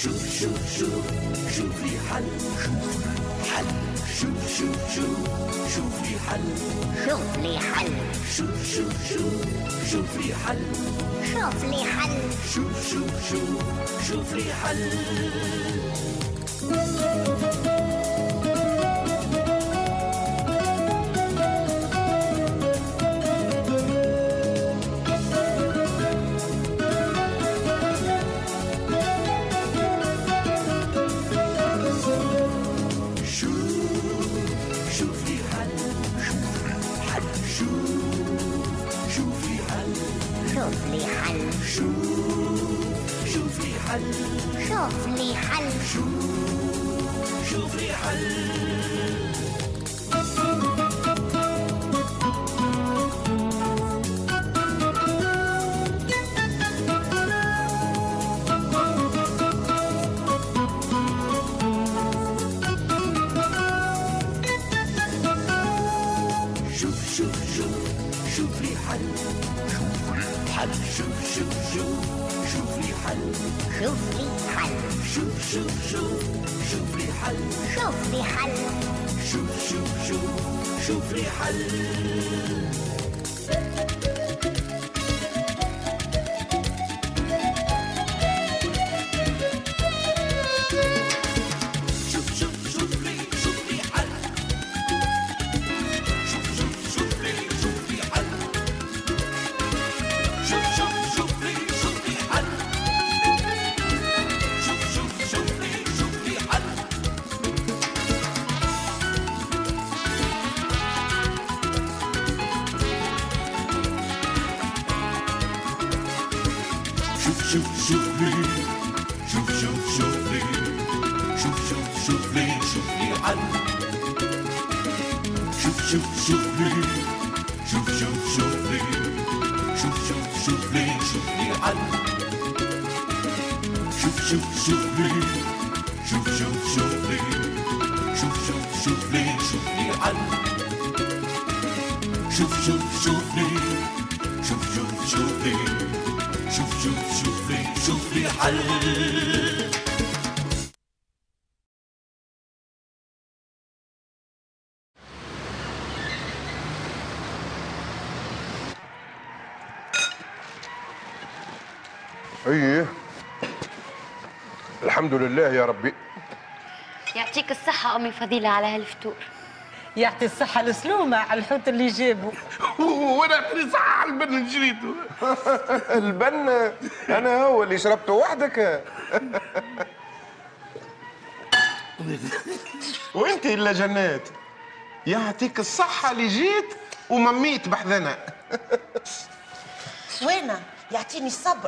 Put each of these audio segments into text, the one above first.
شوف لي حل. شوف لي حل. شوف لي حل. شوف لي حل. شوف لي حل. شوف لي حل. شوف لي حل. شوف لي حل. شوف لي حل. شوف لي حل. شوف لي حل. شوف لي حل. شوف لي حل. شوف لي حل. ايه الحمد لله يا ربي. يعطيك الصحة أمي فضيلة على هالفطور. يعطي الصحة السلومة على الحوت اللي جابه. وانا اعطيني صحة على البن اللي شريته. البن انا هو اللي شربته وحدك. وانت الا جنات يعطيك الصحة اللي جيت ومميت بحذنا. وينه يعطيني الصبر.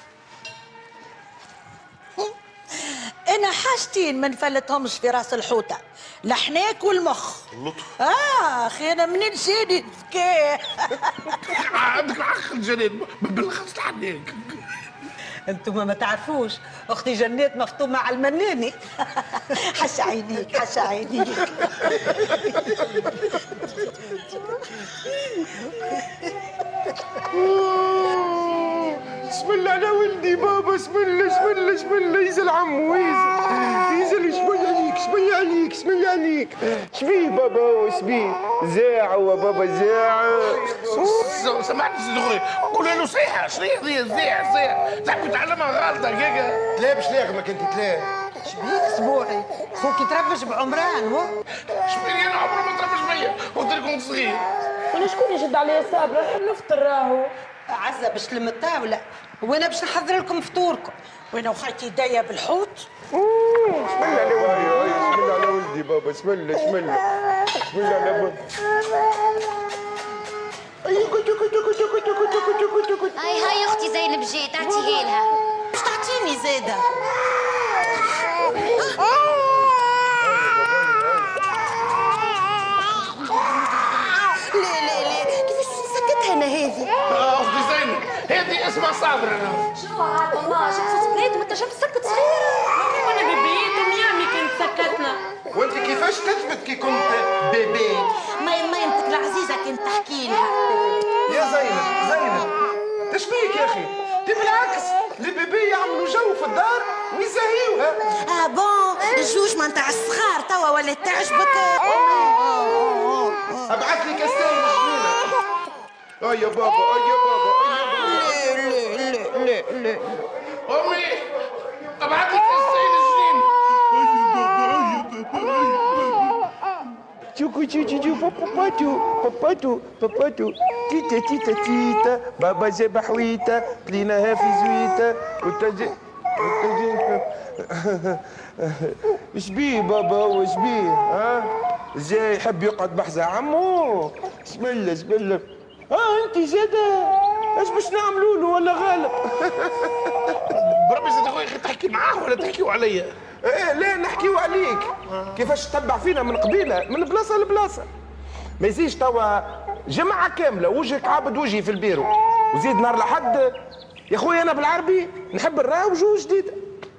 انا حاجتين ما نفلتهمش في راس الحوته، الحناك والمخ. اللطف. اخي انا منين جاني الذكاء. عندك الحق الجنان بالخص الحناك. انتم ما تعرفوش اختي جنات مفطومه على المناني. حش عينيك حش عينيك. بسم الله على ولدي بابا. بسم الله يزل عمو يزل. شبي عليك. شبيه بابا وشبيه زاع وبابا زاع. سمعت صدغري قول له صحيحه صحيح زاع تعرف تعلمها غلطه هكاكا. تلا باش لاغمك انت تلا. شبيه اسبوعي خوك يتربش بعمران. هو شبيني انا عمري ما تربش بيا قلت لكم صغير. وانا شكون يشد عليا الصابره نحب نفطر راهو. عزة باش تلم الطاولة وانا باش نحضر لكم فطوركم. وانا وخالتي دايه بالحوت. بسم الله على ولدي. بسم الله على ولدي بابا. بسم الله على بابا. هاي أختي زينب جيت أعطيها لها. مش تعطيني زاده. لا كيفاش سكتها انا هذه؟ اختي زينب هذه اسمها صابر. انا شنو عاد والله شفت بنات وانت شفت سكت صغيره. وانا بيبيات وميامي كنت سكتنا. وانت كيفاش تثبت كي كنت بيبي؟ ما يمتك العزيزه كنت تحكي لها. يا زينب تشبيك يا اخي؟ دي بالعكس البيبي يعملوا جو في الدار ويزهيوا بون الجوج ما نتاع الصغار توا ولا تعجبك. ابعث لي كاستين جنينه. يا بابا يا بابا. لا امي ابعث لي كاستين جنين. Чуку чу папату تيتا بابا ذبح ويتا كليناها في زويتا وتجي اش بيه بابا واش بيه ها ازاي يحب يقعد بحذا عمو بسم الله انت زاده اش باش نعملوا له ولا غالب بربي زاد اخويا تحكي معاه ولا تحكيوا عليا؟ ايه لا نحكيو عليك كيفاش تتبع فينا من قبيله من بلاصه لبلاصه ما يزيش توا جماعه كامله وجهك عابد وجهي في البيرو وزيد نهار لحد يا خويا انا بالعربي نحب نراها وجوه جديده.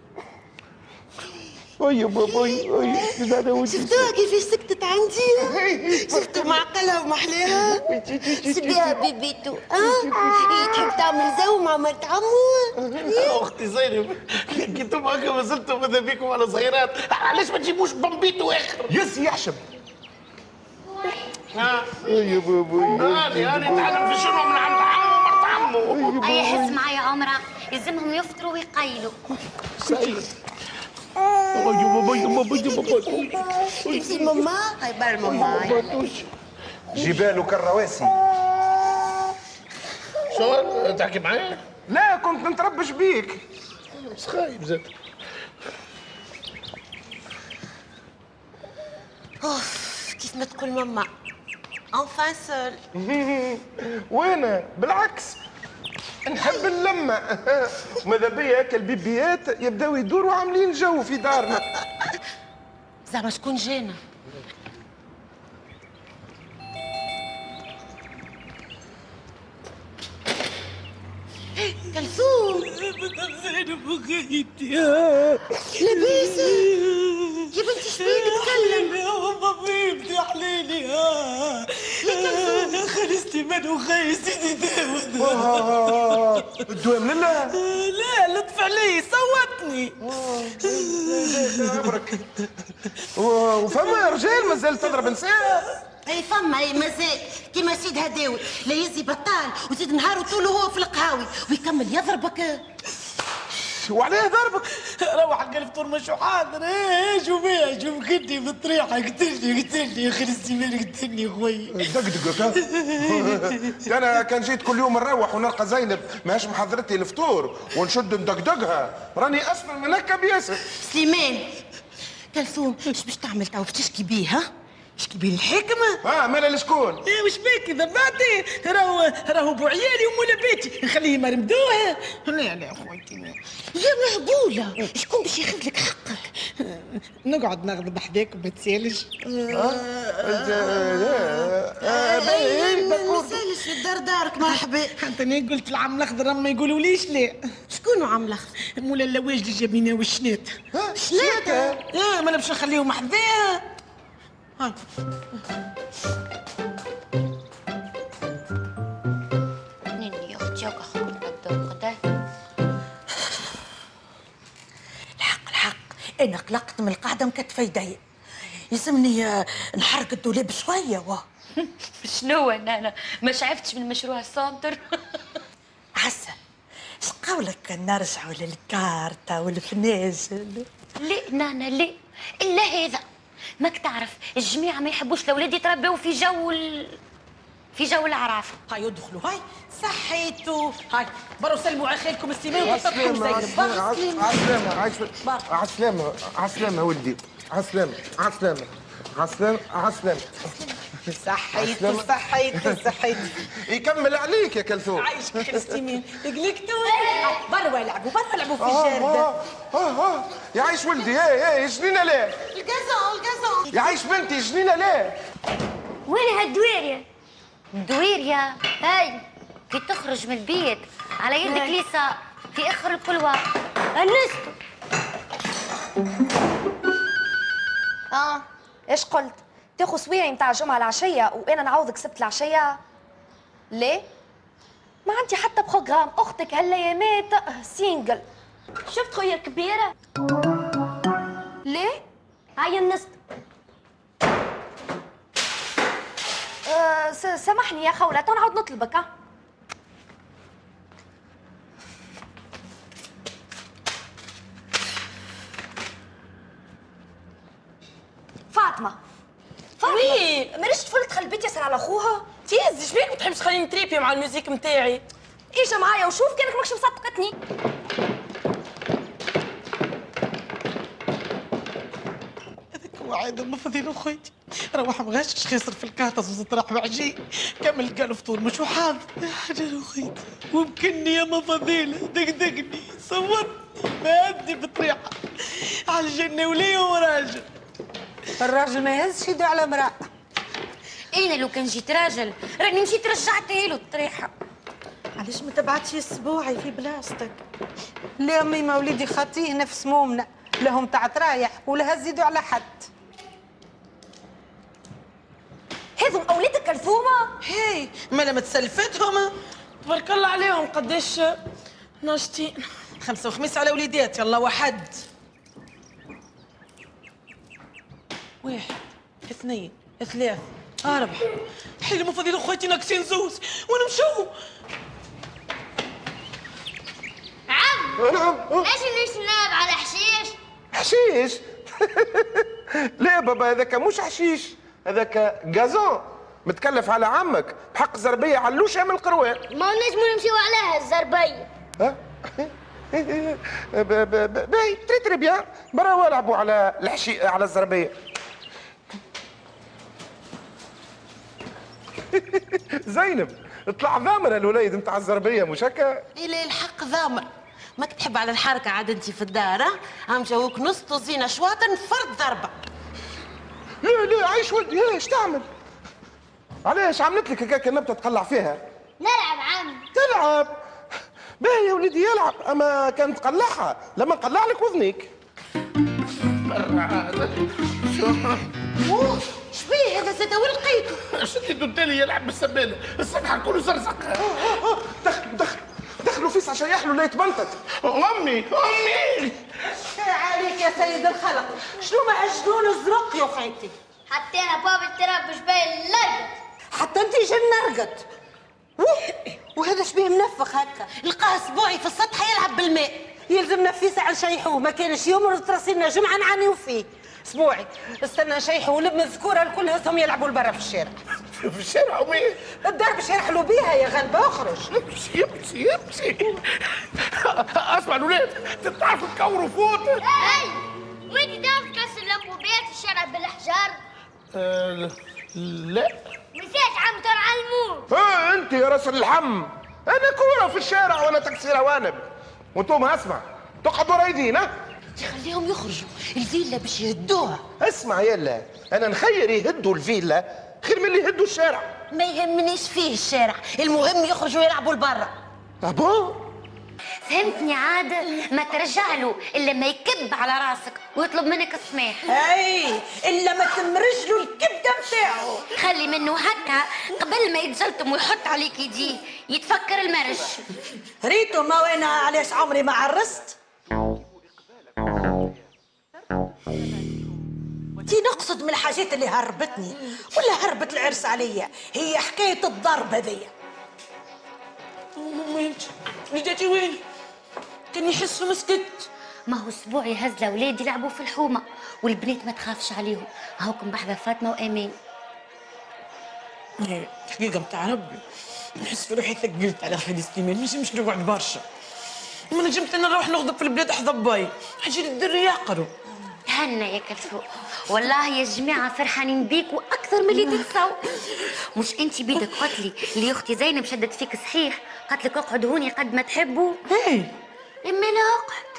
يا بابا شفتوها كيفاش سكتت عندي؟ شفتوا معقلها ومحلاها؟ سبيها بيبيتو تحب تعمل زو مع مرت عمو؟ اختي زينب كنتم هكا ما زلتم ماذا بيكم على صغيرات علاش ما تجيبوش بمبيتو اخر؟ يس يحشم. يا بابا هاني نتعلم في شنو من عند عمو مرت عمو. اي حس معايا عمرة يلزمهم يفطروا ويقيلوا. يا بابا تمشي ماما هاي بار ماما جبال كالرواسي. شو تحكي معايا؟ لا كنت نتربش بيك. بس خايب زاد. كيف ما تقول ماما انفان سول. وانا بالعكس نحب اللمه ماذا بيا هكا البيبيات يبداو يدوروا عاملين جو في دارنا. زعما شكون جانا؟ كلثوم زينب وخيتي لاباسة يا بنتي شبيك تكلم؟ يا حبيبتي حليلي خلصتي من وخي سيدي داود الدوام لله لا لطف علي صوتني وفما رجال مازال تضرب نساء. اي فما اي مازال كيما سيد هداوي لا يزي بطال وزيد نهار طوله هو في القهاوي ويكمل يضربك. وعليه ضربك؟ روح حق الفطور مشو حاضر. شوف بيها شوف كنتي في الطريحه قتلني يا اخي السيمان قتلني يا خويا. دقدقك انا كان جيت كل يوم نروح ونلقى زينب ماهاش محضرتي الفطور ونشد ندقدقها راني اسفل من هكا بياسر. سليمان كلثوم ايش باش تعمل تو؟ باش تشكي بيه ها؟ تشكي بيه الحكمه؟ مالا لشكون؟ وش بيك ذباتي؟ راهو بو عيالي ومولا بيتي نخليه مرمدوها. لا خويتي يا مهبوله شكون باش ياخذ لك حقك؟ نقعد نغضب حداك وما تسالش. ما تسالش في الدار دارك مرحبا. حتى انا قلت العم الاخضر ما يقولوليش لا. شكون عم الاخضر؟ مولا اللواجلي جابينا والشنات. شنات؟ ما انا باش نخليهم حذاها. هاي نيني يا اختي هاكا غدا الحق انا قلقت من القعده مكتفه يدي يلزمني نحرك الدولاب شويه. شنو انا ما شعفتش من مشروع السونتر. عسل اش قولك نرجعوا للكارتة والفناجل؟ لا نانا لا الا هذا ماك تعرف الجميع ما يحبوش الاولاد يتربوا في جو العرافه. هاي ادخلوا هاي صحيتو هاي برو سلموا على خالكم السيمان وتصرفوا زينب. عسلامة ولدي عسلامة صحيتو يكمل عليك يا كلثوم. عايشك خير السيمان قلقتوا برا يلعبوا في الجاردة. يعيش ولدي ايه جنينة ليه؟ القزون يعيش بنتي جنينة ليه؟ وين هالدويريا؟ الدويريا هاي كي تخرج من البيت على يدك ليسا في اخر الكلوة انستو. ايش قلت؟ تاخذ سويعي متاع الجمعة العشية وانا نعوضك سبت العشية؟ ليه؟ ما عندي حتى بروجرام. اختك هالايامات سينجل. شفت خويا الكبيرة؟ ليه؟ هيا النست. سامحني يا خولة، تو نعاود نطلبك. ها فاطمة وي مانيش طفل تخلي البيت ياسر على اخوها. تيز شبيك ما تحبش تخليني نتريبي مع الموسيقى نتاعي؟ اجا معايا وشوف كانك ماكش مصدقتني. هذاك هو عاد ما فضيله خويتي، روح مغشش خسر في الكاطس وزت راح بعجين كمل قال فطور مش وحاضر حاجه خويتي. ومكني يا ما فضيله دقدقني صورني ما ادي بطريحه على الجنه وليا وراجل. الراجل ما يهزش يدو على امرأة. انا لو كان جيت راجل راني مشيت رجعتها له الطريحه. علاش ما تبعتش اسبوعي في بلاصتك؟ لا امي ما وليدي خاطيه نفس مومنا، لهم تاع ترايح ولا هزيدوا على حد. هذم اولادك كلثومه؟ هي مالا ما تسلفتهم. تبارك الله عليهم قداش ناشطين. 5 وخميس على وليدات. يلا واحد 1 2 3 4. حلو ما فضيله خويتي ناقصين زوز ونمشوا. نعم. ليش نشناب على حشيش؟ حشيش؟ لا بابا هذاك مش حشيش، هذاك غازون متكلف على عمك بحق زربيه علوشه من القروان. ما نجمو نمشيو عليها الزربية. ها؟ باهي تري بيان برا والعبوا على على الزربيه. زينب اطلع ضامن الوليد نتاع الزربيه مش هكا؟ إلى الحق ضامن. ماك تحب على الحركة عاد انت في الدار؟ هم جاوك نص طزينة شواطن فرد ضربة. لا عيش ولدي ايش تعمل؟ علاش عملت لك هكاك النبته تقلع فيها؟ نلعب عم. تلعب؟ باهي يا ولدي يلعب، اما كان تقلعها لما نقلع لك وذنيك. اوه شبيه هذا زاد وين لقيته؟ شديتو التالي يلعب بالسبانه، الصبح كله زرزق. دخلوا فيس عشان يحلوا لا يتبنتت. امي عليك يا سيد الخلق، شنو ما عجنون الزرق يا خيتي؟ حتى انا باب التراب مش باين اللقط. حتى انت جن نرقد. وهذا شبيه منفخ هكا؟ لقاه اسبوعي في السطح يلعب بالماء. يلزم نفيس على شيحوه، ما كانش يوم راسلنا جمعه نعانيو فيه. اسبوعي استنى نشيحوا ولم الذكوره الكل هزهم يلعبوا لبرا في الشارع. في الشارع امي؟ الدار باش يرحلوا بيها يا غلبه اخرج. يمشي اسمع الولاد تعرفوا تكوروا فوت. هاي وين تعرف تكسر الانبوبات في الشارع بالاحجار؟ لا نسيت عم تعلموه. ها انت يا راس اللحم، انا كوره في الشارع وانا تكسير هوانم، وانتم اسمع تقعدوا رايدين. ها خليهم يخرجوا الفيلا باش يهدوها. اسمع يلا، انا نخير يهدوا الفيلا خير من اللي يهدوا الشارع. ما يهمنيش فيه الشارع، المهم يخرجوا يلعبوا لبرا. ابو فهمتني عاد؟ ما ترجع له الا ما يكب على راسك ويطلب منك السماح. اي الا ما تمرج له الكبده نتاعو. خلي منه هكا قبل ما يتجلطم ويحط عليك يديه يتفكر المرج. ريتو ما وانا علاش عمري ما عرست. تي نقصد من الحاجات اللي هربتني ولا هربت العرس عليا هي حكايه الضرب هذيا. وين وليداتي وين؟ كان يحس مسكت. ما هو اسبوعي هز الاولاد يلعبوا في الحومه والبنات ما تخافش عليهم، هاكم بحذا فاطمه وامان. حقيقه متاع ربي نحس في روحي ثقلت على خالد سليمان، مش نقعد برشا. ما نجمت انا نروح نغضب في البلاد حظ باي، حاجه للدري يعقروا. هنا يا كلثوم والله يا جماعه فرحانين بيك واكثر من اللي تتصور. مش انت بيدك قلت لي اللي اختي زينب شدت فيك صحيح، قالت لك اقعد هوني قد ما تحبوا. ايه اما انا اقعد.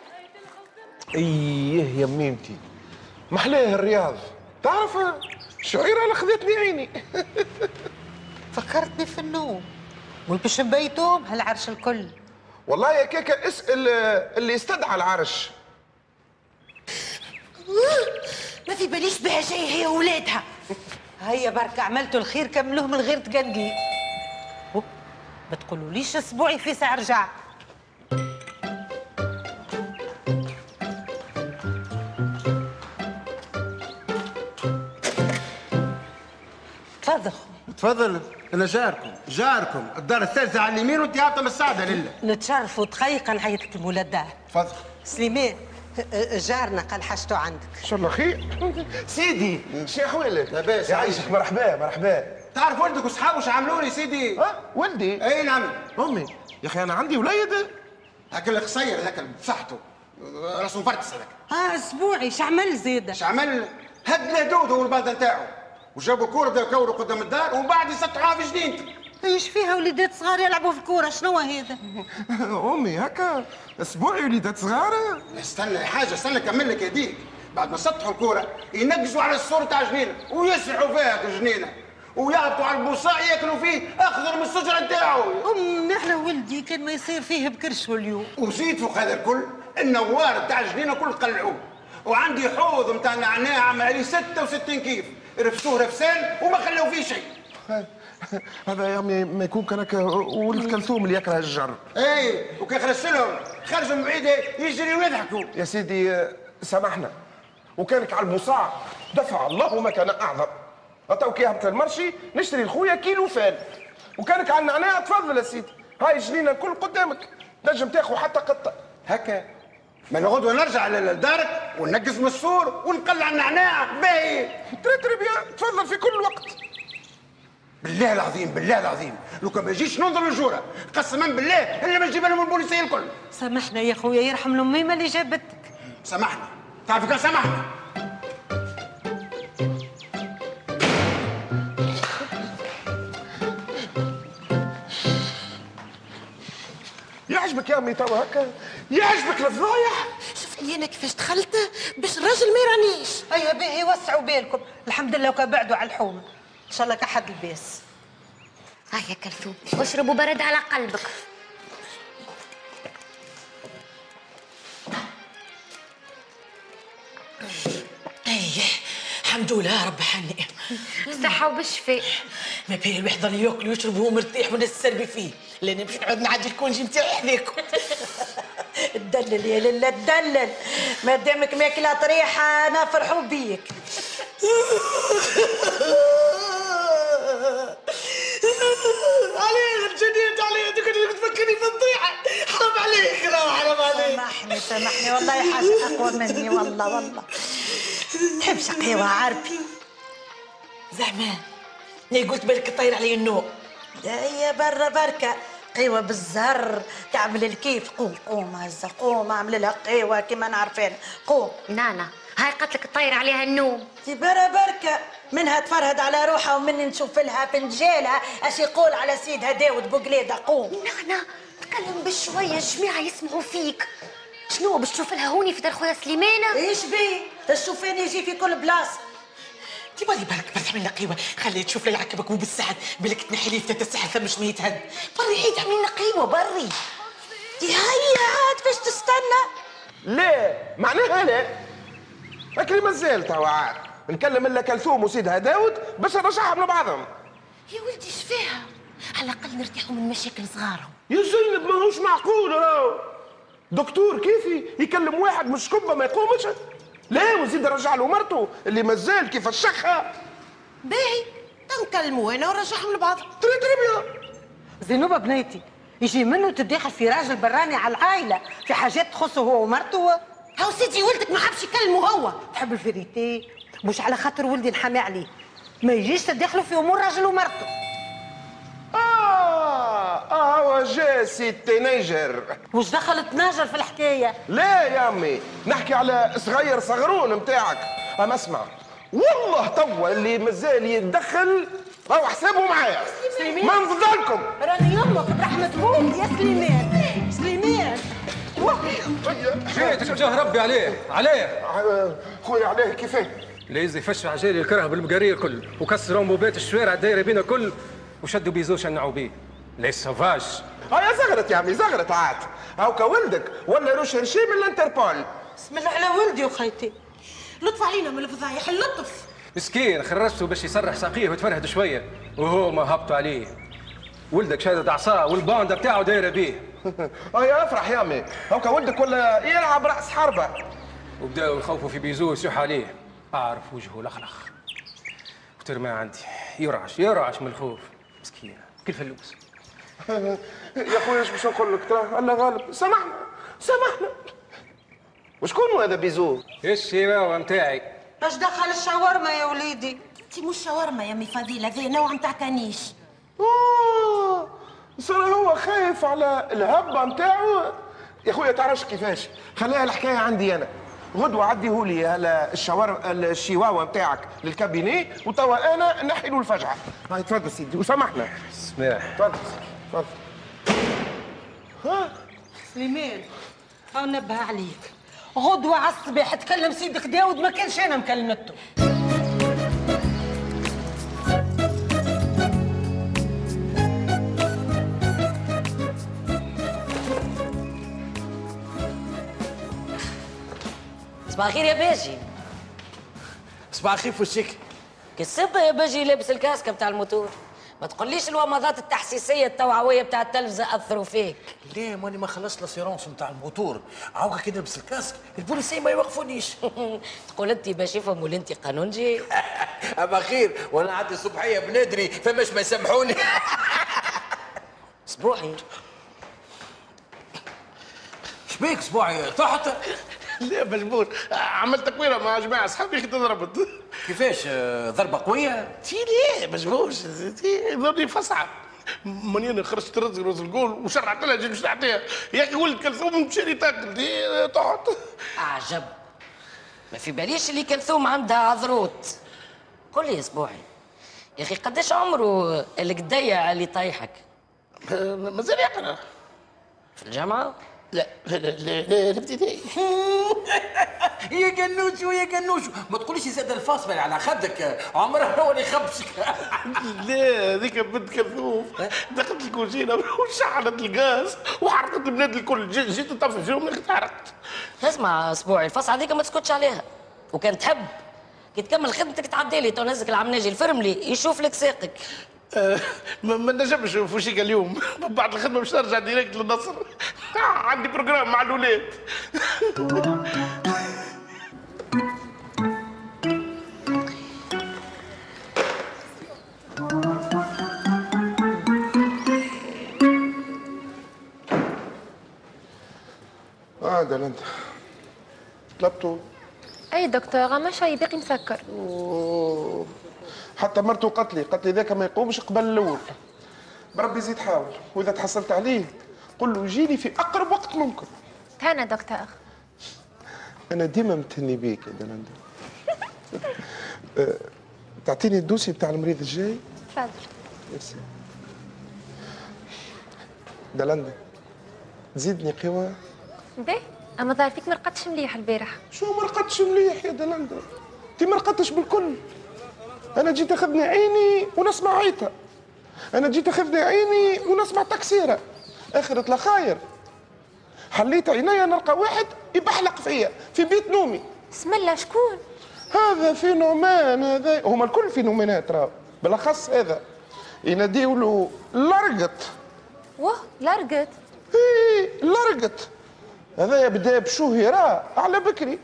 ايه يا ميمتي محلاه الرياض، تعرف شعيره اللي خذتني عيني. فكرتني في النوم والبش بيتهم هالعرش الكل. والله يا كيكه اسال اللي استدعى العرش. ما في باليش بها جاي هي ولادها. هيا برك عملتوا الخير كملوه من غير تقلقي. ما تقولوليش اسبوعي في ساعه رجع. تفضل. تفضل. انا جاركم الدار الثالثه على اليمين وانت هابطه من السعده لله. نتشرف وتخيق نعيط لك المولى الدار. تفضل. سليمان جارنا قال حاجته عندك. ان شاء الله خير. سيدي شي احوالك؟ لاباس. يعيشك. مرحبا مرحبا. تعرف ولدك وصحابه شو عملوا لي سيدي؟ ولدي؟ اي نعم. امي يا اخي انا عندي وليد هاك القصير هاك بصحته راسه مفرتس هذاك. اسبوعي شعمل زيده؟ شعمل هد الهدود هو البلده نتاعو وجابوا كوره بداو يكوروا قدام الدار ومن بعد يسطحوها في جنينته. ايش فيها وليدات صغار يلعبوا في الكوره؟ شنو هذا؟ امي هكا اسبوعي وليدات صغار. استنى حاجه استنى نكمل لك هديك. بعد ما سطحوا الكوره ينقزوا على السور تاع جنينه ويسرحوا فيها الجنينه ويهبطوا على البوصاء ياكلوا فيه اخضر من الشجره نتاعو. نحن ولدي كان ما يصير فيه بكرشه اليوم. وزيد فوق هذا الكل النوار تاع الجنينه كل قلعوه وعندي حوض نتاع نعناع عملي 66 كيف رفسوه رفسان وما خلوا فيه شيء. هذا يا امي ما يكون كان ولد كلثوم اللي يكره الجر. اي وكان خرجتلهم خرجوا من بعيد يجري ويضحكوا. يا سيدي سامحنا وكانك على البصاع دفع الله ما كان اعظم. تو كي هبط المرشي نشتري لخويا كيلو فال وكانك على النعناع تفضل يا سيدي. هاي جنينه الكل قدامك تنجم تاخذ حتى قطه هكا. ما نغدو نرجع لدارك وننقز من السور ونقلع النعناع باهي. تري بيان تفضل في كل وقت. بالله العظيم بالله العظيم لو كان ما يجيش ننظر للجوره قسما بالله الا ما نجيب لهم البوليسيه الكل. سامحنا يا خويا يرحم الاميمه اللي جابتك. سامحنا تعرف كان سامحنا. يعجبك يا امي توا هكا؟ يعجبك الفضايح؟ شوف انا كيفاش دخلت باش الراجل ما يرانيش. هيا باهي وسعوا بالكم. الحمد لله وكا بعدوا على الحومه ان شاء الله كحد الباس. هيا كلثوم واشربوا برد على قلبك. ايه الحمد لله رب حني. بالصحة وبالشفاء. ما بين الواحد ظل ياكل ويشرب وهو مرتاح والناس السربي فيه، لاني باش نقعد نعدي الكونجي نتاعي حذاكم. تدلل يا لله تدلل، ما دامك ماكله طريحه انا فرحوا بيك. عليه جنيت عليه انت كنت تفكرني في الضيعه. حرام عليك حرام عليك. سامحني والله حاجه اقوى مني والله. تحبش قهوه عارفي؟ زعما ني قلت بالك طاير علي النوم. هي برا بركه قهوه بالزهر تعمل الكيف. قوم هزه قوم اعمل لها قهوه كيما نعرفين. قوم. نانا هاي قالت لك طاير عليها النوم. تي برا بركه منها تفرهد على روحها ومني نشوف لها فنجالها اش يقول على سيدها داود بوقليده. قوم. نانا تكلم بشويه الجماعه يسمعوا فيك. شنو باش تشوف لها هوني في دار خويا سليمانه؟ ايش بيه؟ تشوفيني يجي في كل بلاصه. انت بالي بالك برك تعمل لنا قهوه خلي تشوف لي عكبك وبالسعد بالك تنحي لي فتاه السحر ثمش ما يتهد. بري عيد تعمل لنا قهوه بري. هيا عاد فاش تستنى؟ لا معناها لا. فكري مازال توا عاد نكلم الا كلثوم وسيدها داود باش نرجعهم لبعضهم. يا ولدي ايش فيها؟ على الاقل نرتاحوا من مشاكل صغارهم. يا زينب ماهوش معقول راهو. دكتور كيفي يكلم واحد مش كبه ما يقومش؟ لا وزيد رجع له مرته اللي مازال كيف الشخه. باهي تنكلموا انا ونرجعهم لبعض. تري بيان. زينوبه بنيتي يجي منه تتدخل في راجل براني على العائله في حاجات تخصه هو ومرته. هاو سيدي ولدك ما حبش يكلمه هو. تحب الفيريتي مش على خاطر ولدي نحامي عليه ما يجيش تدخلوا في امور راجل ومرته. هو جا سي التينيجر. وش دخل تناجر في الحكايه؟ لا يا امي نحكي على صغير صغرون نتاعك. اما اسمع والله توا اللي مازال يتدخل راهو حسابه معايا. ما نفضلكم. راني يمك برحمه ولدي يا سليمان. سليمان جيت وجاه ربي عليه خويا عليه كيفاه؟ ليزي فش عجالي الكره بالمقارير كل وكسروا انبوبات الشوارع الدايره بينا كل وشدوا بيزو شنعوا بيه لي سافاج. يا زغرت يا عمي زغرت عاد. هاوكا ولدك ولا روش هرشيم الانتربول. بسم الله على ولدي وخيتي. لطف علينا من الفضايح اللطف. مسكين خرجته باش يسرح ساقيه ويتفرهد شويه وهو ما هبطوا عليه. ولدك شادد عصاه والباندا بتاعه دايره بيه. يا افرح يا امي هاوكا ولدك ولا يلعب راس حربه. وبداوا يخوفوا في بيزو يسيحوا عليه. اعرف وجهه لخلخ وترمى عندي يرعش من الخوف. مسكين كل فلوس. يا خويا ايش باش نقول لك؟ ترى الله غالب. سامحنا سامحنا. وشكون هذا بيزو؟ الشيواوا نتاعي. اش دخل الشاورما يا وليدي؟ انت مش شاورما يا مي فضيله، هذا نوع نتاع كنيش. صار هو خايف على الهبه نتاعو. يا خويا تعرفش كيفاش؟ خليها الحكايه عندي انا. غدوه عديهولي على الشيواوا نتاعك للكابيني وتوا انا نحي له الفجعه. هاي تفضل سيدي وسامحنا. سماح. تفضل تفضل. ها سليمان، هاو نبه عليك، غدوه على الصباح تكلم سيدك داود، ما كانش انا مكلمته. صباح الخير يا باجي. صباح الخير في وشك. كالسبة يا باجي لابس الكاسكه بتاع الموتور. ما تقوليش الومضات التحسيسيه التوعويه بتاع التلفزه اثروا فيك. ليه ماني ما خلصت لاسيرونس نتاع الموتور، عاوكا كي نلبس الكاسك البوليسيين ما يوقفونيش. تقول انت باش يفهم ولا انت قانونجي؟ اما خير وانا عندي الصبحيه بندري فماش ما يسامحوني. اسبوعي شبيك اسبوعي طحت؟ لا مجبور، عملت تكويره مع جماعه اصحابي كنت ضربت. كيفاش ضربه قويه؟ تي ليه مجبور تي ضربني فصعه. ماني انا خرجت رز الجول وشرعت لها جيت باش نعطيها، يا اخي ولد كلثوم مشى لي تاكل طحت. اعجب، ما في باليش اللي كلثوم عندها عذروت. قول لي يا اسبوعي يا اخي قداش عمره القديع اللي طايحك؟ مازال يقرا في الجامعه؟ لا الابتدائي. يا قنوشو يا قنوشو، ما تقوليش زاد الفاصل على خدك، عمره هو اللي يخبشك. لا هذيك بنت كلثوم دخلت الكوزينه وشعلت الغاز وحرقت البلاد الكل، جيت نطفي فيهم حرقت. اسمع اسبوعي، الفصعه هذيك ما تسكتش عليها، وكان تحب كي تكمل خدمتك تعدي لي تو نهزك العمناجي الفرم لي يشوف لك ساقك. ما نجمش في وشيكا اليوم، بعد الخدمه باش نرجع ديريكت للنصر. عندي بروجرام مع الاولاد. ده انت طلبتوا؟ اي دكتورة ما شي باقي مسكر. حتى مرته قالت لي ذاك ما يقومش قبل الاول. بربي زيد حاول، واذا تحصلت عليه قل له يجيني في اقرب وقت ممكن. تهنى دكتور. انا ديما متهني بيك يا دلندا. تعطيني الدوسي بتاع المريض الجاي؟ تفضل. ميرسي. دلندا تزيدني قوى؟ باهي، اما ظهر فيك ما رقدتش مليح البارح. شو ما رقدتش مليح يا دلندا؟ انت ما رقدتش بالكل. انا جيت اخذني عيني ونسمع عيطه. انا جيت اخذني عيني ونسمع تكسيره. اخر خير. حليت عينيا نلقى واحد يبحلق فيا في بيت نومي. بسم الله شكون؟ هذا فينومان، هذا هما الكل فينومينات راهو، بالاخص هذا يناديو له لرقط. واه لرقط؟ ايه لرقط. هذا يبدا بشهرة على بكري.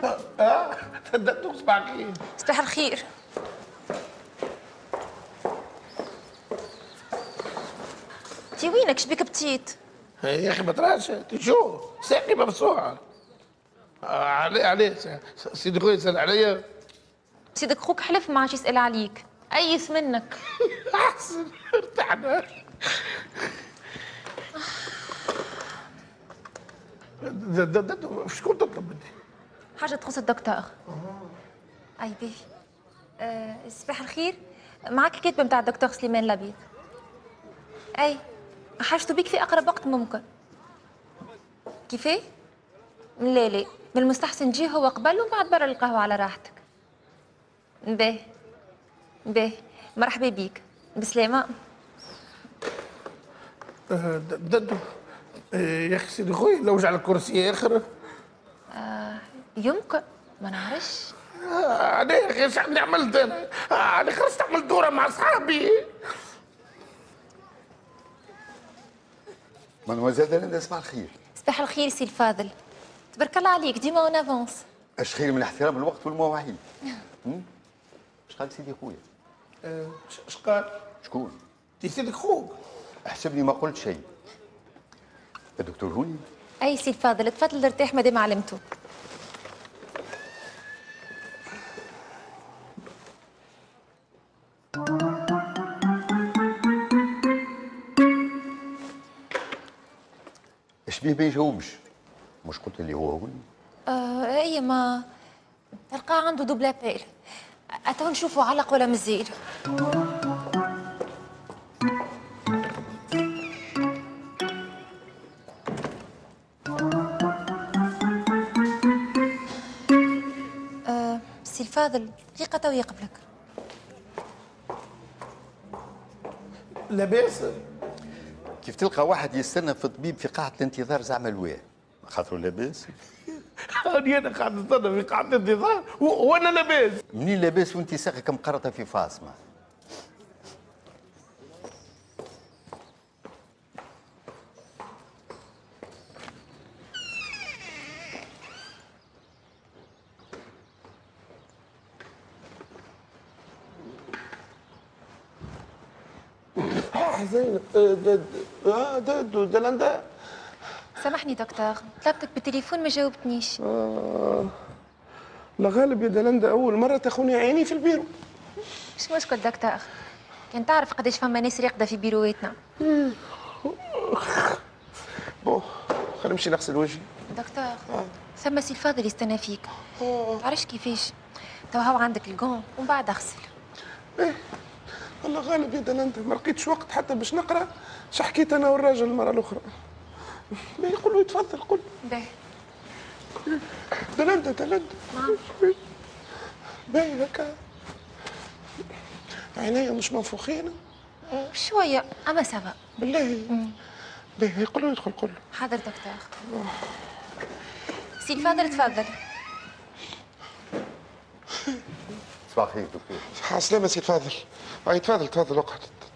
تدق صباح خير. صباح الخير. انتي وينك؟ شبيك بتيت؟ يا اخي ما تراش شو ساقي مبسوعه. عليه سيدي خويا يسال عليا. سيدك خوك حلف ما عادش يسأل عليك، أيس منك. احسن ارتحنا. شكون تطلب مني؟ حاجة تخص الدكتور. أي بيه. صباح الخير، معك كاتبة متاع الدكتور سليمان لبيب. أي حاجته بيك في أقرب وقت ممكن. كيفاه؟ لا من المستحسن تجي هو قبل وبعد برا القهوة على راحتك. باهي مرحبا بيك، بسلامة. ددو يا اخي سيدي خويا لو جعل الكرسي اخر. يمكن ما نعرفش. انا يا اخي ايش عندي عملت انا خرجت عملت دوره مع اصحابي. مانوزيل دالندا صباح الخير. صباح الخير سي الفاضل، تبارك الله عليك ديما اون افونس. اش خير من احترام الوقت والمواعيد. اش قال سيدي خويا؟ اش قال؟ شكون؟ سيدك خوك. احسبني ما قلت شيء. الدكتور هوني؟ اي سي الفاضل تفضل ارتاح مادام علمته. اش بيه ما يجاوبش؟ مش قلت اللي هو هوني؟ اي ما تلقاه عنده دوبل ابيل. اتو نشوفوا علق ولا مزيل. سي الفاضل دقيقة تو يقبلك. لاباس؟ كيف تلقى واحد يستنى في طبيب في قاعة الانتظار زعما الواه خاطرو لاباس؟ انا قاعد نستنى في قاعة الانتظار وانا لاباس. منين لاباس وانت ساقك مقرطة في فاصمة؟ زينب دلندا. سامحني دكتور، طلبتك بالتليفون ما جاوبتنيش. لا غالب يا دلندا اول مره تاخوني عيني في البيرو. مش مشكل دكتور، كان تعرف قداش فما ناس راقده في بيرواتنا. بو خلينا نمشي نغسل وجهي. دكتور ثم سي الفاضل يستنى فيك. تعرفش كيفاش؟ تو هو عندك الكون ومن بعد اغسل. ايه والله غالب يا دلندا ما لقيتش وقت حتى باش نقرا اش حكيت انا والراجل المره الاخرى. ما يقول له يتفضل قل. باهي. دلندا نعم. باهي هكا عينيا مش منفوخين؟ شويه اما سافا. بالله. باهي قل له يدخل قل له. حاضر دكتور. سي الفاضل تفضل. صباح الخير دكتور. عسلامة سي الفاضل. هاي تفضل اقعد.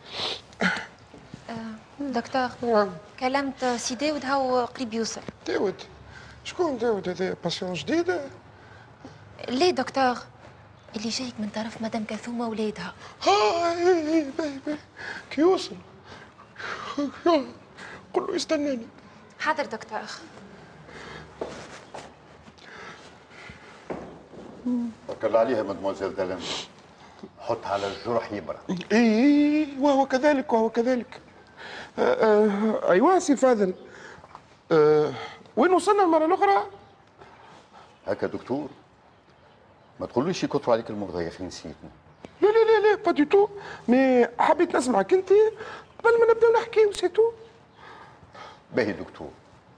دكتور كلمت سي داود هاو قريب يوصل. داود؟ شكون داود هذا؟ باسيون جديدة؟ ليه دكتور؟ اللي جايك من طرف مدام كلثومة ولادها. ايه باهي كي يوصل قل له يستناني. حاضر دكتور. توكل الله عليها مدموزيل دالندا. حط على الجرح يبرى. ايه وهو كذلك. ايوه سي الفاضل. وين وصلنا المره الاخرى؟ هكا دكتور ما تقوليش يكثروا عليك المرضى يا اخي نسيتني. لا با دي تو، مي حبيت نسمعك انت قبل ما نبداو نحكيو سي تو. باهي دكتور،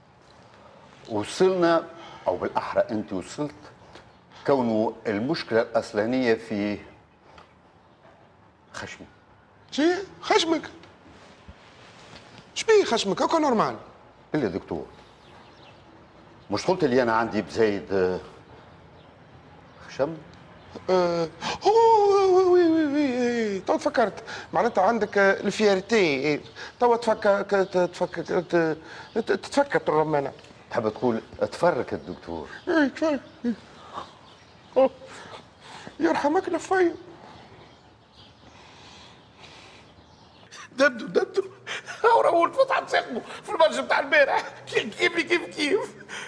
وصلنا او بالاحرى انت وصلت كونه المشكله الاصلانيه في خشمي. شي خشمك؟ شبيه خشمك؟ هكا نورمال. الا دكتور مش قلت لي انا عندي بزايد خشم؟ وي تو تفكرت معناتها عندك الفيارتي تو تفكك الرمانه. تحب تقول تفرك الدكتور؟ اي تفرك. يرحمك نفاي. ددو هو اول فتحة ساقمه في الماتش بتاع البارح كيف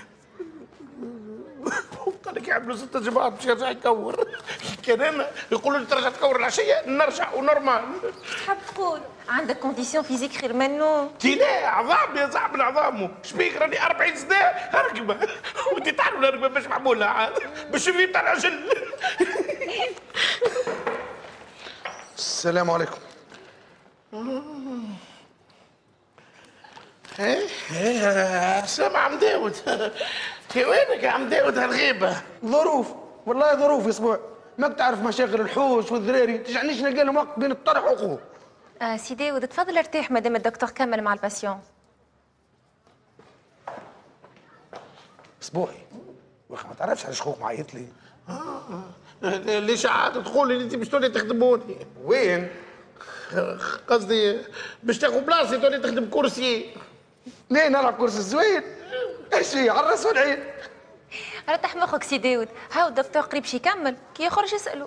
قال لك يعملوا 6 جماعات باش يرجع يكور. كان انا يقولوا لي ترجع تكور العشيه نرجع ونورمال. تحب تقول عندك كونديسيون فيزيك خير منه؟ تي لا عظام يا صاحب العظام شبيك راني 40 سنه هرقبه وانت تعرف الهرقبه باش معمولها عاد بالشفي تاع العجل. السلام عليكم. سلام عم داود. في وينك يا عم داود هالغيبه؟ ظروف والله ظروف يا اسبوع، ماك تعرف مشاغل الحوش والذراري تجعلنيش نلقى لهم وقت بين الطرح وقوه. سي داود تفضل ارتاح مادام الدكتور كمل مع الباسيون. اسبوعي واخا ما تعرفش علاش خوك معيط لي. ليش عاد تقول لي انت باش تولي تخدموني؟ وين؟ قصدي باش تاخذ بلاصتي تولي تخدم كرسي. ليه نلعب كرسي الزوين؟ ايش هي على الراس والعين. رتح مخك سي داود، هاو الدكتور قريب شي يكمل كي يخرج يسألوا.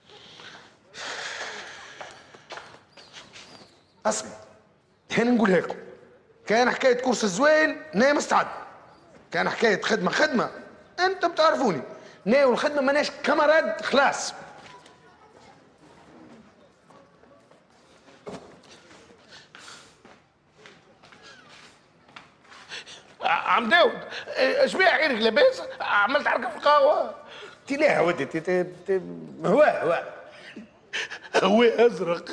اسمع هنا نقول لكم، كان حكايه كرسي الزوين انا مستعد، كان حكايه خدمه انتم بتعرفوني، انا والخدمه ماناش كاماراد خلاص. عم داود ايش بيها عينك لاباس؟ عملت حركه في القهوه؟ لا ودي هواء ازرق.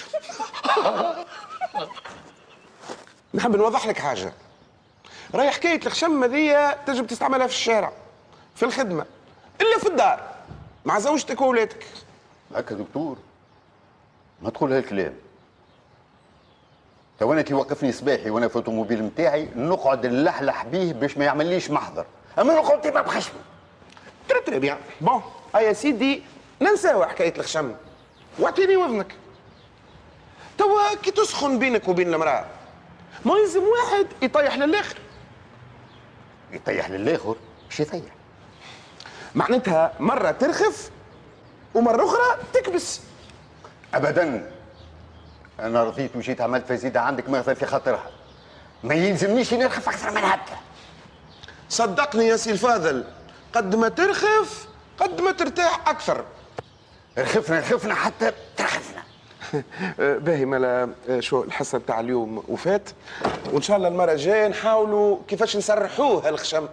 نحب نوضح لك حاجه، راهي حكايه الخشم هذيا تجب تستعملها في الشارع في الخدمه الا في الدار مع زوجتك واولادك. هكا دكتور ما تقول هالكلام. تو انا كي وقفني صباحي وانا في الطوموبيل نتاعي نقعد نلحلح بيه باش ما يعمليش محضر، اما نقعد تبع بخشمي. ترى بيان بون يا سيدي ننساو حكايه الخشم واعطيني وذنك. توا كي تسخن بينك وبين المراه ما يلزم واحد يطيح للاخر. يطيح للاخر؟ ايش يطيح؟ معناتها مره ترخف ومره اخرى تكبس. ابدا انا رضيت وجيت عملت فزيده عندك ما في خاطرها، ما يلزمنيش نرخف اكثر من هكا. صدقني يا سي الفاضل، قد ما ترخف قد ما ترتاح اكثر. رخفنا حتى ترخفنا. باهي مالا شو الحصه بتاع اليوم وفات، وان شاء الله المره الجايه نحاولوا كيفاش نسرحوه هالخشم.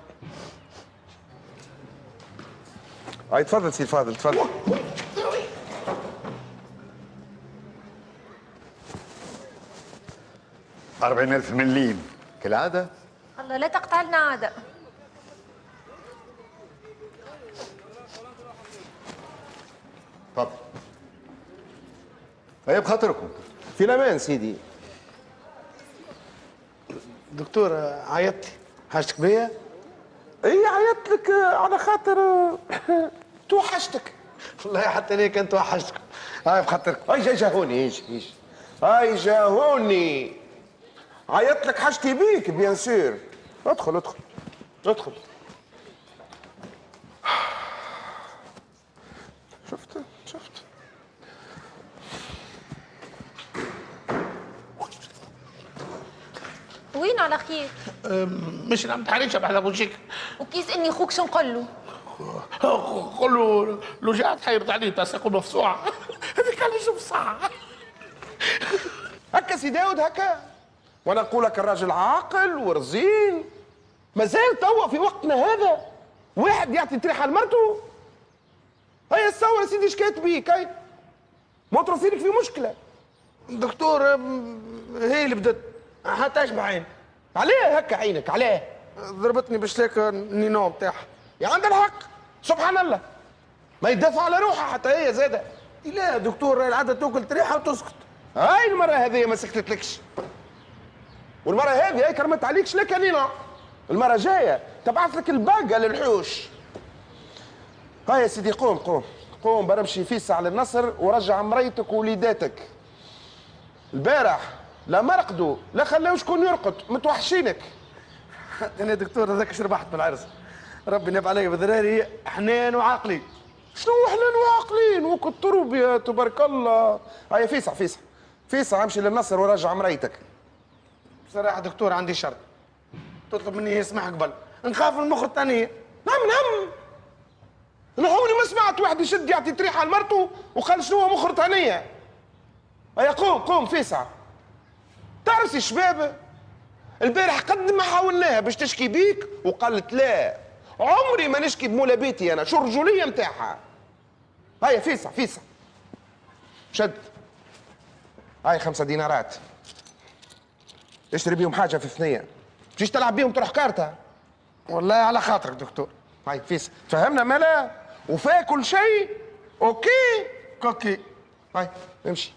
هاي تفضل سي الفاضل تفضل. $40,000 مليم كالعاده. الله لا تقطع لنا عاده. تفضل. هيا بخاطركم. في الامان سيدي. دكتور عيطتي حاجتك بيا؟ اي عيطت لك على خاطر توحشتك. والله حتى انا كنت وحشتكم. هاي بخاطركم. هاي جاهوني ايش هاي جاهوني. عيطت لك حاجتي بيك بيان سور. ادخل شفت وين على خير؟ مش نعم تحريشه بعد ابو شيك. وكيس اني خوك شو نقول له؟ قول له لو جات حيرد عليه تساق مفصوعه. هذيك على شوف ساعه. هكا سي داود هكا، وانا نقول لك الراجل عاقل ورزين. مازال توا في وقتنا هذا واحد يعطي تريحه لمرته. هيا الثوره سيدي اش كانت بيك؟ هاي موترو فيك في مشكله. دكتور هي اللي بدت حتى اشبع عين. عليه هكا عينك عليه؟ ضربتني بالشلاك النينو بتاعها. يا عندها الحق سبحان الله، ما يدافع على روحها حتى هي زاده. لا دكتور العاده تاكل تريحه وتسكت. هاي المره هذه ما سكتتلكش، والمره هذه هاي كرمت عليك شلاك نينو. المره الجايه تبعث لك الباقه للحوش. هاي يا سيدي قوم برمشي فيس على النصر ورجع مريتك ووليداتك. البارح لا مرقدوا لا خلاو شكون يرقد، متوحشينك. انا دكتور هذاك شربحت بالعرس. ربي ناب علي بذراري حنان وعاقلي. شنو احنا واعقلين وكالطرب يا تبارك الله. هيا فيسع امشي للنصر وراجع مريتك. بصراحه دكتور عندي شرط، تطلب مني يسمح قبل، نخاف من المخ الثانيه. نعم انا عمري ما سمعت واحد يشد يعطي تريحه لمرته وقال شنو هو مخر ثانيه. هيا قوم فيسع. تعرف الشباب البارح قد ما حاولناها باش تشكي بيك وقالت لا، عمري ما نشكي بمولا بيتي انا، شو الرجوليه متاعها. هيا فيسع شد. هاي 5 دينارات اشتري بيهم حاجه في ثنيه، تجيش تلعب بيهم تروح كارتة. والله على خاطرك دكتور. هاي فيسع تفهمنا مالا وفا كل شيء. اوكي هاي امشي.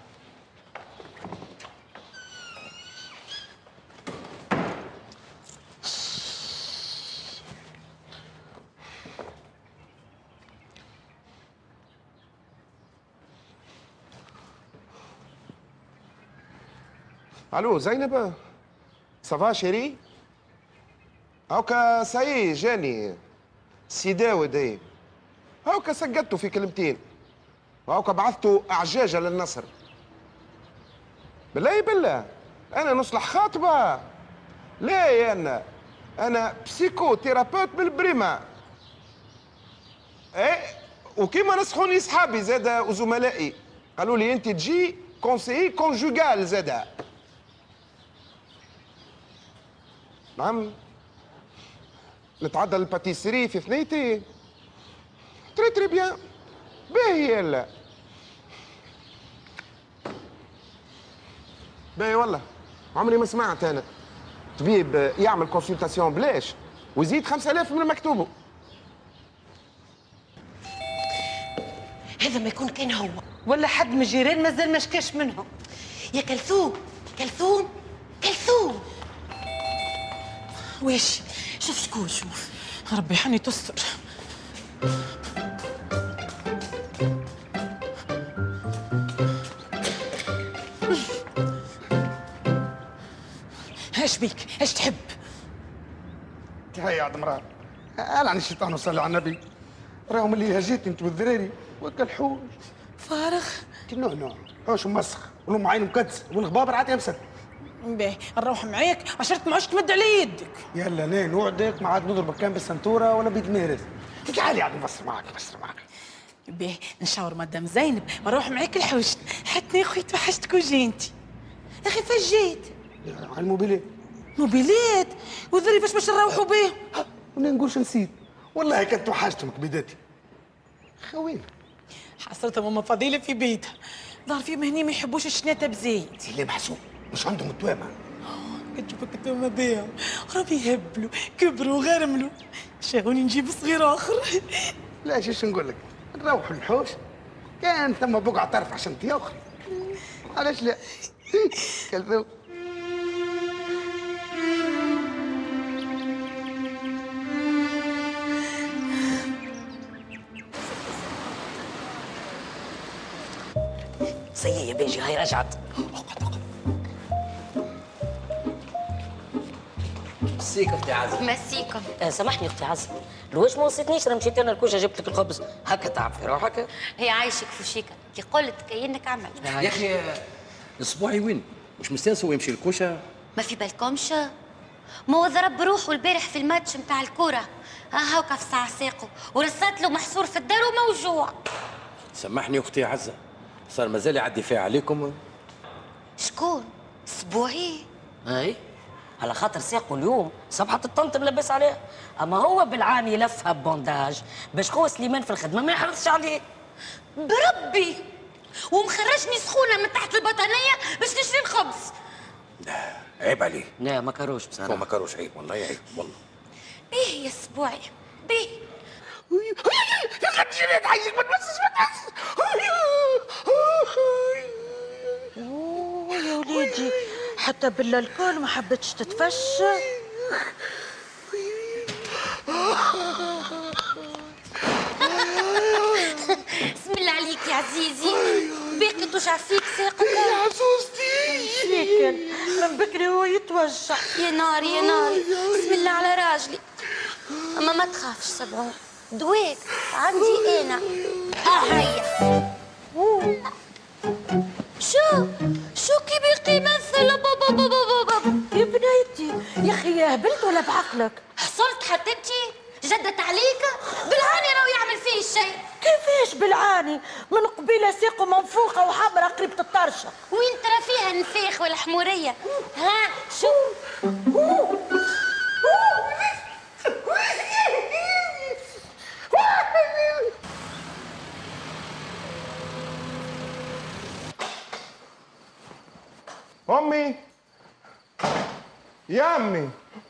الو زينب، صافا شيري؟ هاكا ساي جاني سي داود. ايه هاكا سقطته في كلمتين، وهاكا بعثته اعجاجه للنصر. بالله انا نصلح خاطبه؟ لا يا انا بسيكو تيرابوت بالبريمه. ايه وكيما نصحوني صحابي زاده وزملائي قالوا لي انت تجي كونسيي كونجوغال زاده. نعم نتعدى الباتيسري في ثنيتي. تري بيان. باهي يلا باهي والله عمري ما سمعت انا طبيب يعمل كونسلتاسيون بلاش ويزيد 5000 من مكتوبه. هذا ما يكون كان هو ولا حد من الجيران مازال ما شكاش منهم. يا كلثوم واش شوف شكون شوف. ربي حني تستر. ايش بيك؟ ايش تحب؟ هيا عاد مراه، العن الشيطان وصلي على النبي. راهم اللي هجيت انت والذراري وكالحوش فارغ. نوع حوش مسخ ولهم عين مكدس والغبابر عاد يمسك. باهي نروح معاك عشرة ما عادش تمد على يدك. يلا نين نوعدك ما عاد نضربك كان بالسنتوره ولا بيدميرز. تعالي عاد نبصر معاك. باهي نشاور مدام زينب نروح معاك الحوش. حتى يا خويا توحشتك وجينتي. يا اخي فاش جيت؟ على الموبيلات. موبيلات؟ وذري فاش باش نروحوا بيه؟ ولا نقولش نسيت والله كنت وحشتهم كبيداتي. خوينا حصلتها ماما فضيله في بيتها، ظهر فيهم هني ما يحبوش الشناتة بزيت. اللي محسوب مش عندهم التوامه. كتشوفك التوامه بيهم راهم يهبلوا كبروا وغرملوا. شاغوني نجيب صغير اخر. لا شو نقول لك، نروحوا الحوش كان ثم بقعه طرف عشان تياخر. علاش لا؟ كلثوم سيئة يا بنجي هاي رجعت. مسيك اختي عزة. مسيكم. سامحني اختي عزة، لوش ما وصيتنيش؟ انا مشيت انا الكوشه جبت لك الخبز هكا تعب في روحك. هي عايشك فوشيكا كي قلت كأنك عمل. يا اخي اسبوعي وين؟ مش مستانس هو يمشي الكوشه؟ ما في بالكمش؟ ما هو ضرب روحه البارح في الماتش متاع الكورة. هاكا في ساعة ساقه ورصات له محصور في الدار وموجوع. سامحني اختي عزة، صار مازال يعدي فيها عليكم. شكون؟ اسبوعي؟ اي على خاطر ساقه اليوم صبحة الطنط ملبس عليها، اما هو بالعاني لفها ببونداج باش خوه سليمان في الخدمه ما يحرصش عليه. بربي ومخرجني سخونه من تحت البطانيه باش نشري الخبز. لا عيب عليه. لا ما كروش بصراحه. هو ما كروش، عيب والله عيب والله. بيه يا اسبوعي بيه. يا خد جينات عايزك ما تمسش يا وليدي حتى بالله الكل ما حبتش تتفشى. بسم الله عليك يا عزيزي، باقي توجع فيك ساقك يا عزوزتي. شكل من بكري هو يتوجع. يا ناري يا ناري، بسم الله على راجلي. اما ما تخافش سبعون، دواك عندي انا. هيا شو كي بيقي يمثل بابا يا بنيتي يا اخي يا هبلت ولا بعقلك؟ حصلت حتى انتي جدت عليك بالعاني راهو يعمل فيه الشيء. كيفاش بالعاني؟ من قبيله ساقه منفوخه وحمرا قريبه الطرشه. وين ترى فيها النفيخ والحموريه؟ ها شو امي يا امي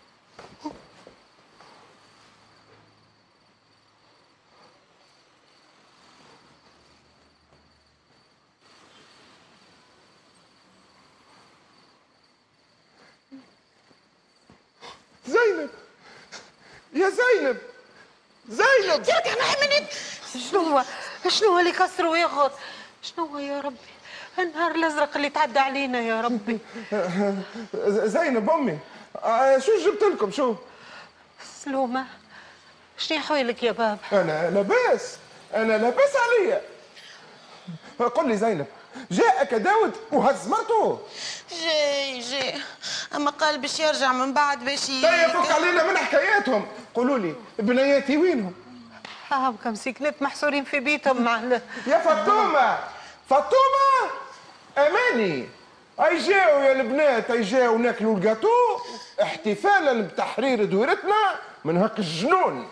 زينب يا زينب زينب يا محمد شنو اللي كسر ويغط؟ شنو يا ربي؟ النهار الازرق اللي تعدى علينا يا ربي. زينب امي شو جبت لكم شو؟ سلومه شنو حوالك يا بابا؟ انا لاباس عليا. قل لي زينب جاءك داود وهز مرته؟ جاي اما قال باش يرجع من بعد باش طيب فك علينا من حكاياتهم. قولوا لي بنياتي وينهم؟ كم سكنت محصورين في بيتهم مع يا فاطمه اماني اي جاوا يا البنات اي جاوا ناكلوا الجاتو احتفالا بتحرير دويرتنا من هاك الجنون.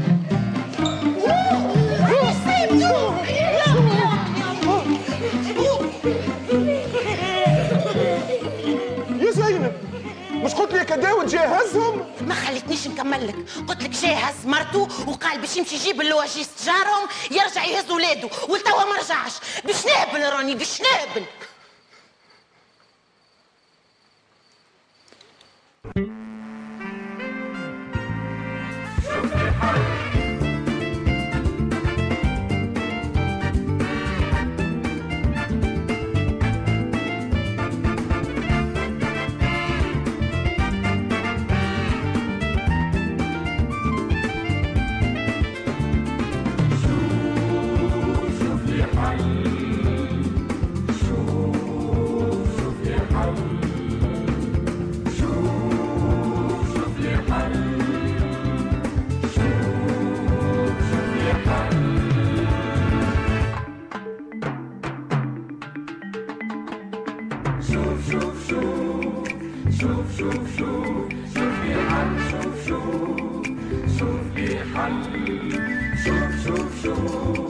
يا زينب مش قلت لك داود جاهزهم؟ ما خليتنيش نكمل لك، قلت لك جاهز مرته وقال باش يمشي يجيب اللواجيس تجارهم يرجع يهز ولاده ولتوا ما رجعش. باش نهبل راني باش نهبل. شوف لي حل